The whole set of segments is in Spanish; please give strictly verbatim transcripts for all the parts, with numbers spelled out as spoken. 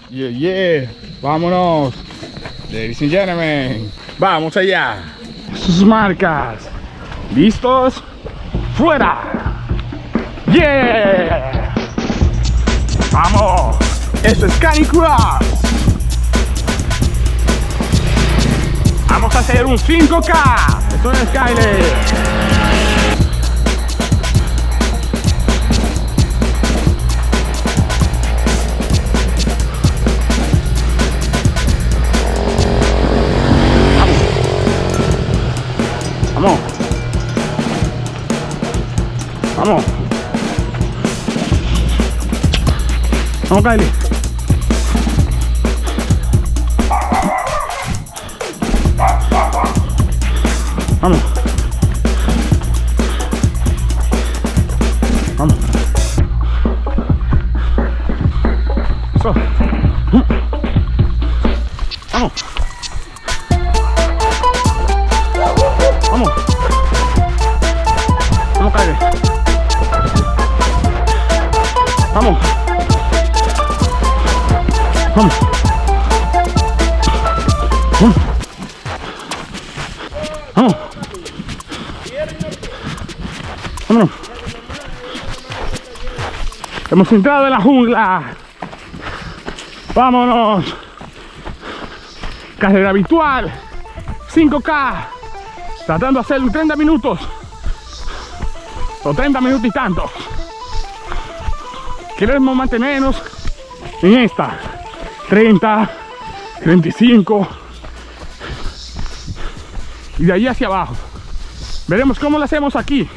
Yeah, yeah. Vámonos. Ladies and gentlemen. Vamos allá. Sus marcas. ¿Listos? ¡Fuera! ¡Yeah! ¡Vamos! Esto es Canicross. Vamos a hacer un cinco K. Esto es Kyle. Vamos. Vamos. Vamos, Kylie. Vamos. Vamos. Eso. Vamos. Vamos. Vamos, Kylie. Vamos. Vamos. Vamos. Vamos. Vámonos. Hemos entrado en la jungla. Vámonos. Carrera habitual. cinco K. Tratando de hacerlo en treinta minutos. O treinta minutos y tanto. Queremos mantenernos en esta. treinta, treinta y cinco. Y de ahí hacia abajo. Veremos cómo lo hacemos aquí.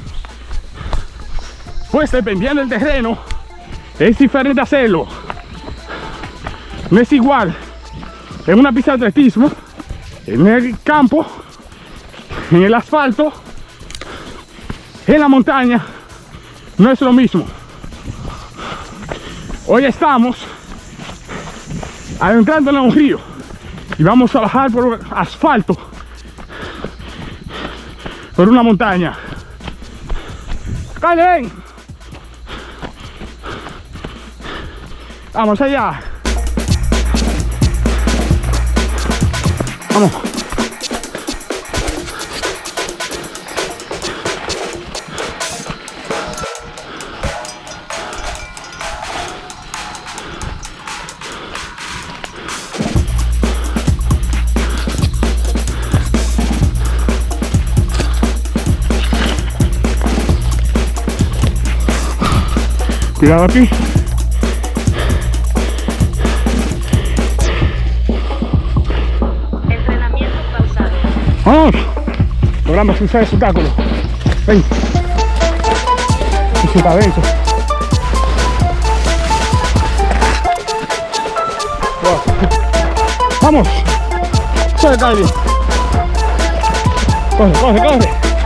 Pues dependiendo del terreno, es diferente hacerlo. No es igual en una pista de atletismo, en el campo, en el asfalto, en la montaña. No es lo mismo. Hoy estamos adentrando en un río y vamos a bajar por asfalto, por una montaña. ¡Cale! Vamos allá. Vamos. Cuidado aquí. Entrenamiento pausado. Vamos. Logramos cruzar ese obstáculo. Ven. Eso está denso. Wow. Vamos. Sube, Kylie. Corre, corre, corre.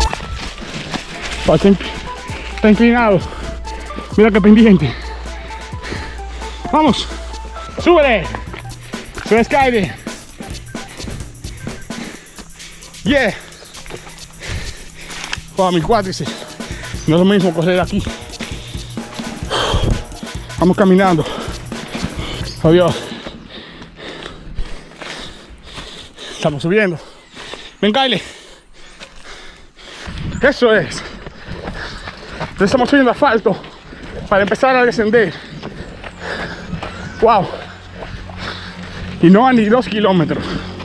Está, está inclinado. Mira qué pendiente. Vamos. Súbele. Sube, Kylie. Yeah. Wow, mi cuádriceps. No es lo mismo correr aquí. Vamos caminando. Adiós. Estamos subiendo. Ven, Kylie. Eso es. Entonces estamos subiendo asfalto para empezar a descender. Wow. Y no a ni dos kilómetros.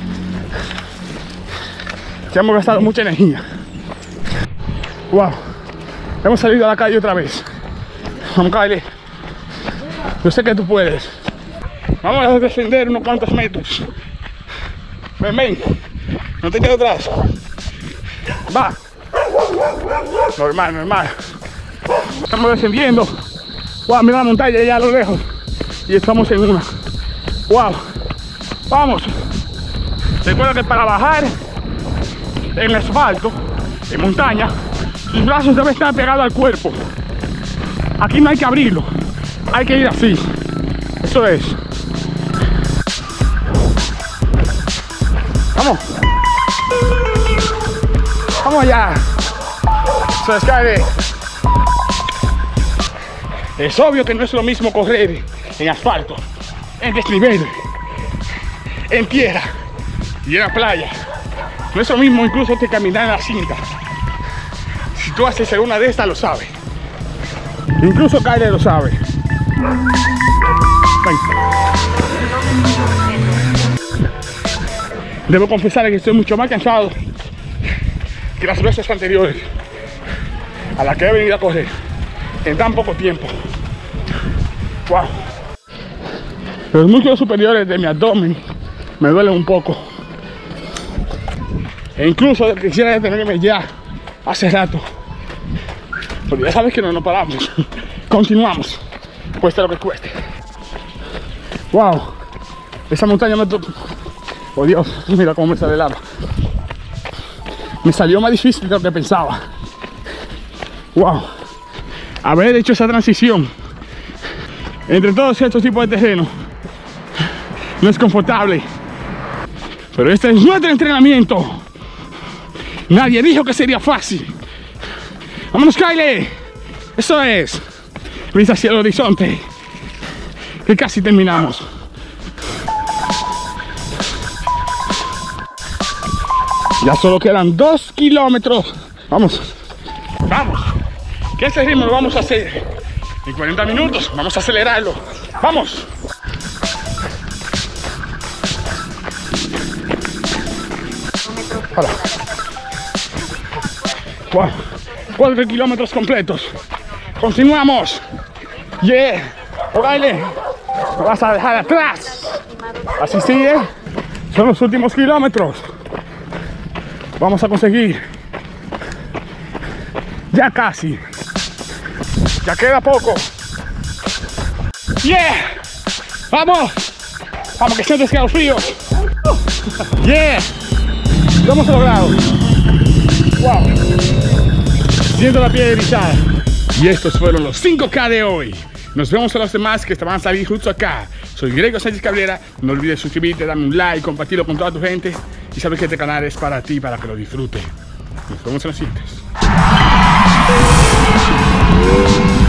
Ya hemos gastado mucha energía. Wow. Hemos salido a la calle otra vez. Vamos, Kylie. Yo sé que tú puedes. Vamos a descender unos cuantos metros. Ven, ven. No te quedo atrás. Va. Normal, normal. Estamos descendiendo. Wow, mira la montaña allá a lo lejos. Y estamos en una. Wow. Vamos. Recuerda que para bajar en asfalto, en montaña, sus brazos deben estar pegados al cuerpo. Aquí no hay que abrirlo. Hay que ir así. Eso es. Vamos. Vamos allá. Eso es, Kylie. Es obvio que no es lo mismo correr en asfalto en desnivel, en tierra y en la playa. No es lo mismo incluso que caminar en la cinta. Si tú haces alguna de estas, lo sabes. Incluso Kyle lo sabe. Debo confesar que estoy mucho más cansado que las veces anteriores a las que he venido a correr en tan poco tiempo. Wow. Los músculos superiores de mi abdomen me duelen un poco. E incluso quisiera detenerme ya hace rato. Porque ya sabes que no nos paramos. Continuamos. Cueste lo que cueste. Wow. Esa montaña me... Oh Dios, mira cómo me sale el agua. Me salió más difícil de lo que pensaba. Wow. Haber hecho esa transición entre todos estos tipos de terreno no es confortable. Pero este es nuestro entrenamiento. Nadie dijo que sería fácil. ¡Vámonos, Kyle! Eso es. Vista hacia el horizonte. Que casi terminamos. Ya solo quedan dos kilómetros. Vamos. Vamos. Que ese ritmo lo vamos a hacer en cuarenta minutos. Vamos a acelerarlo. Vamos. Hola. Wow. Cuatro kilómetros completos. Continuamos. Yeah. O'Reilly, no vas a dejar atrás. Así sigue. Son los últimos kilómetros. Vamos a conseguir. Ya casi. Ya queda poco. Yeah. Vamos. Vamos que sientes escalofrío. Yeah. Lo hemos logrado. Wow. Siento la piel erizada. Y estos fueron los cinco K de hoy. Nos vemos a los demás que van a salir justo acá. Soy Grego Sánchez Cabrera. No olvides suscribirte, darme un like, compartirlo con toda tu gente. Y sabes que este canal es para ti, para que lo disfrutes. Nos vemos en los siguientes.